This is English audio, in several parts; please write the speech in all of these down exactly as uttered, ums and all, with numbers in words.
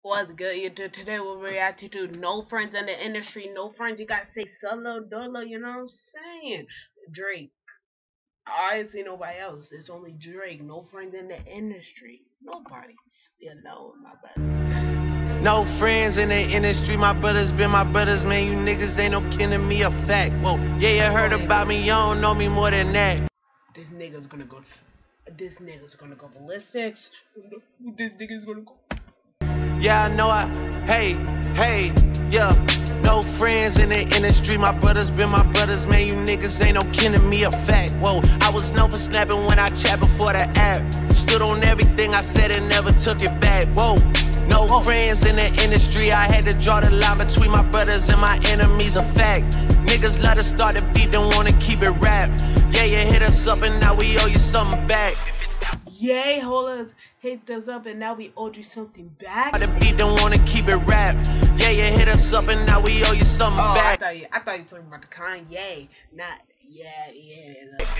What's good, YouTube? Today we'll react to No Friends in the Industry. No Friends, you gotta say solo dolo, you know what I'm saying? Drake. I ain't see nobody else. It's only Drake. No friends in the industry. Nobody. You know, my brother. No friends in the industry, my brothers been my brothers, man. You niggas ain't no kin to me, a fact. Whoa, yeah, you heard about me, you don't know me more than that. This nigga's gonna go. This nigga's gonna go ballistics. This nigga's gonna go. Yeah, I know I, hey, hey, yeah. No friends in the industry, my brothers been my brothers, man. You niggas ain't no kin to me, a fact. Whoa, I was known for snapping when I chat before the app. Stood on everything I said and never took it back. Whoa, no Whoa. friends in the industry. I had to draw the line between my brothers and my enemies, a fact. Niggas let us start the beat, don't wanna keep it rap. Yeah, you hit us up and now we owe you something back. Yay, hold us, hit us up and now we owe you something back. The beat don't wanna keep it rap. Yeah, you hit us up and now we owe you something oh, back. I thought you, I thought you were talking about the Kanye, not yeah, yeah.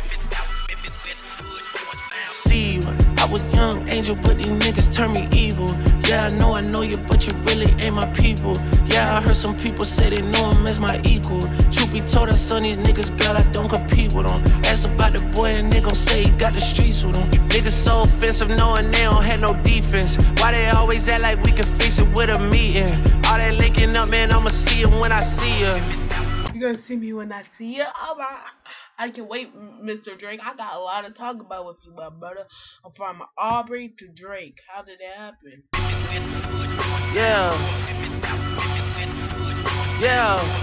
See, I was young angel, but these niggas turn me evil. Yeah, I know I know you, but you really ain't my people. Yeah, I heard some people say they know him as my equal. Truth be told, I son these niggas, girl, I don't compete with them. Ask about the boy and they gon' say he got the streets with him. Niggas so offensive knowing they don't have no defense. Why they always act like we can fix it with a meeting? All that linking up, man, I'ma see you when I see you. You gonna see me when I see you? Oh my, I can wait, Mister Drake. I got a lot to talk about with you, my brother. From Aubrey to Drake. How did that happen? Yeah. Yeah.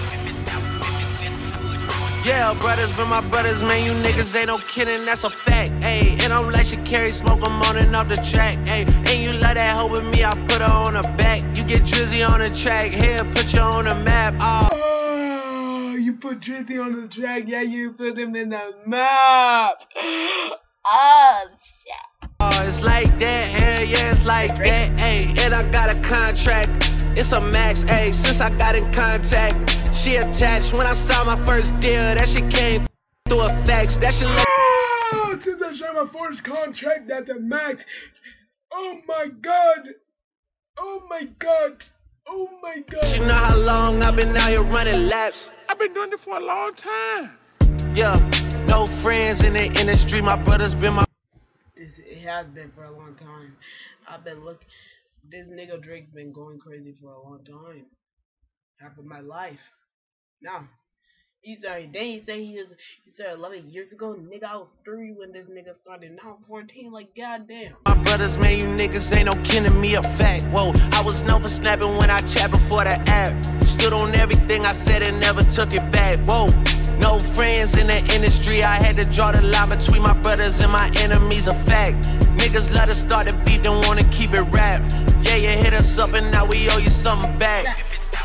Yeah, brothers been my brothers, man. You niggas ain't no kidding, that's a fact. Ayy, and I'm like you carry smoke, I'm on and off the track. Ayy, and you love that hoe with me, I put her on the back. You get Drizzy on the track, here, put you on the map. Oh. You put Drizzy on the track, yeah, you put him in the map. Oh, shit. Oh, it's like that, hell yeah, it's like that, ayy. And I got a contract, it's a max, ayy. Since I got in contact, she attached. When I saw my first deal, that shit came through a fax. That shit like oh, since I signed my first contract, that's a max. Oh my god. Oh my god. Oh my god. You know how long I've been out here running laps? I've been doing it for a long time. Yeah, no friends in the industry. My brothers been my. This it has been for a long time. I've been looking. This nigga Drake's been going crazy for a long time. Half of my life. Now, he started. Then he said he was. He started eleven years ago. Nigga, I was three when this nigga started. Now I'm fourteen. Like goddamn. My brothers, man, you niggas ain't no kin to me, a fact. Whoa, I was known for snapping when I chat before the app. Stood on everything I said and never took it back. Whoa, no friends in the industry. I had to draw the line between my brothers and my enemies, a fact. Niggas let us start the beat, don't wanna keep it rap. Yeah, you hit us up and now we owe you something back.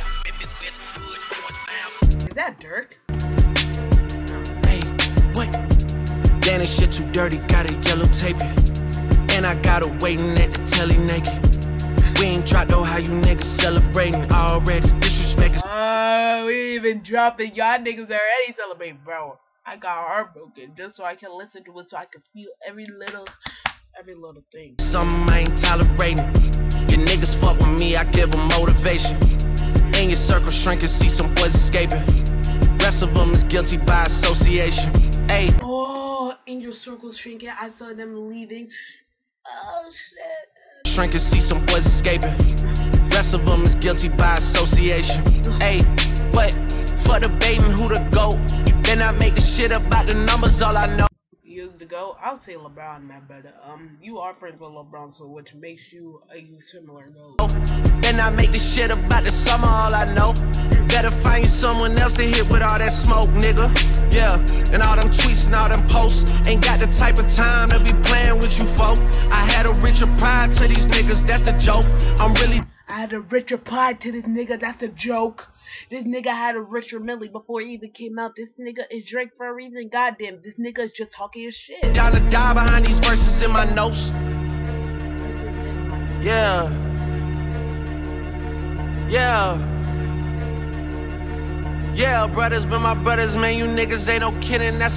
Is that Dirk? Hey, what? Damn, this shit too dirty, gotta yellow tape it. And I got her waiting at the telly naked. We ain't dropped though, how you niggas celebrating already. Disrespect is. Oh, we even dropped it. Y'all niggas already celebrating, bro. I got heartbroken just so I can listen to it, so I can feel every little, every little thing. Something I ain't tolerating. Your niggas fuck with me, I give them motivation. In your circle shrinking, see some boys escaping. Rest of them is guilty by association. Hey. Oh, in your circle shrinking, I saw them leaving. Oh shit. Shrinking, see some boys escaping. Rest of them is guilty by association. Hey, what? For debating who to go. You better not make the shit about the numbers, all I know. Years to go, I would say LeBron, man, but um, you are friends with LeBron, so which makes you a similar goal. Better not make the shit about the summer, all I know. Better find you someone else to hit with all that smoke, nigga. Yeah, and all them tweets and all them posts. Ain't got the type of time to be playing with you folk. I had a richer pride to these niggas, that's the joke. I'm really. I had a richer pride to this nigga, that's a joke. This nigga had a richer Millie before he even came out. This nigga is Drake for a reason. Goddamn, this nigga is just talking his shit. Y'all to die behind these verses in my notes. Yeah. Yeah. Yeah, brothers been my brothers, man. You niggas ain't no kidding. That's a.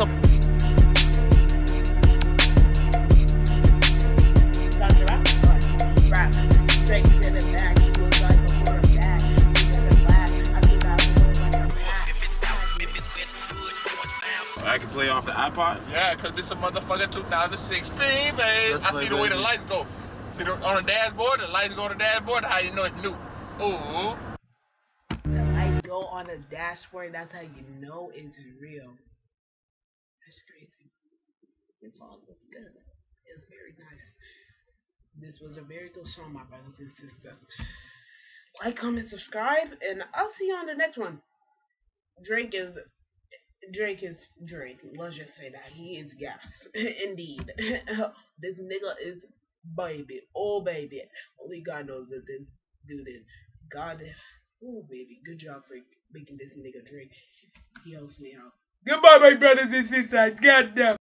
Rap. Drake did it back. part. Yeah, because this is a motherfucking two thousand sixteen, babe. That's I my see the way the baby. lights go. See the, on the dashboard, the lights go on the dashboard, how you know it's new. Ooh. The lights go on the dashboard. That's how you know it's real. That's crazy. This all looks good. It's very nice. This was a very good song, my brothers and sisters. Like, comment, subscribe, and I'll see you on the next one. Drake is Drake is Drake. Let's just say that he is gas. Indeed. This nigga is baby. Oh baby. Only God knows that this dude is. God, oh baby. Good job for making this nigga Drake. He helps me out. Goodbye, my brothers and sisters. Goddamn.